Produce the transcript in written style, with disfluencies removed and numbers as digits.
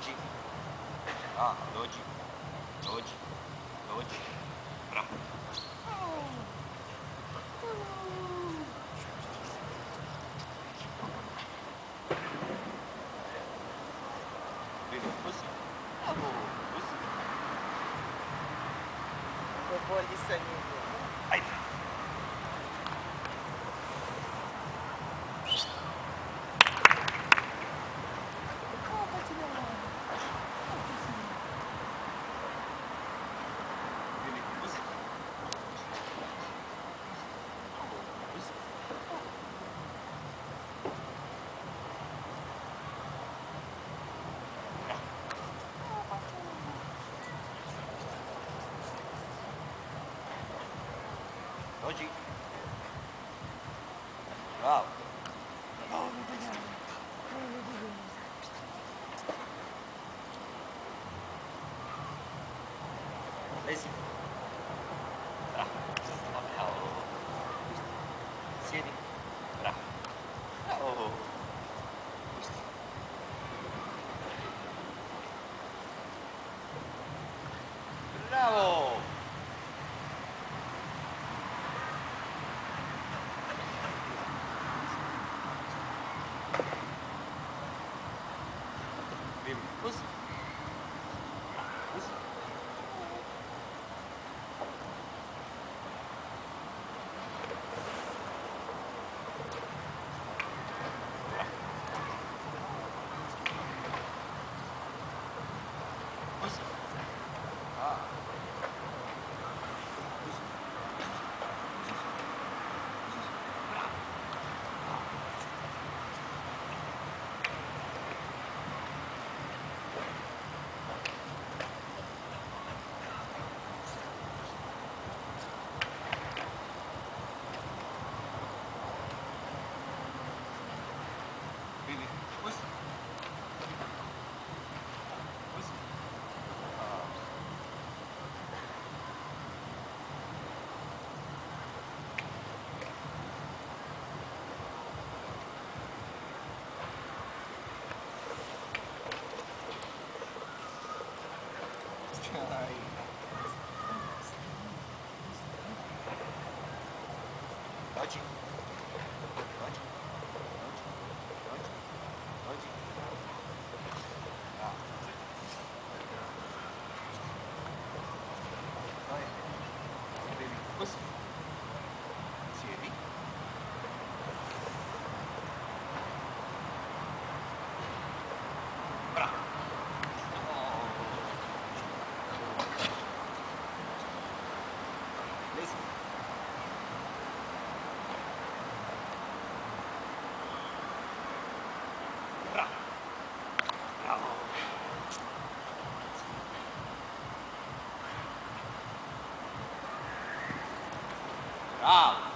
Dodge. Ah, Dodge. Dodge. Dodge. Bravo. Pussy. Bravo. Pussy. Поволі самі. Ай. Dodge. Bravo. Lazy. Bravo. Bravo. Siedi. Bravo. Bravo. Bravo. Bim. Pussy. Pussy. Pussy. Ah. Really? Pussy. Pussy. Ah. Ay. Dodge. Dodge. Dodge. Dodge. Ah. Dai. Baby. Pussy. Siedi. Bravo. Oh. Lazy. Bravo. Bravo. Bravo.